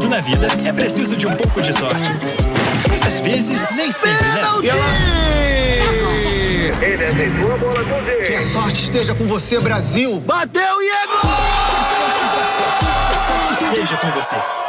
Tudo na vida é preciso de um pouco de sorte. Mas às vezes, nem sempre, né? Ele aceitou a bola com Deus. Que a sorte esteja com você, Brasil. Bateu e é gol! Que a sorte esteja com você.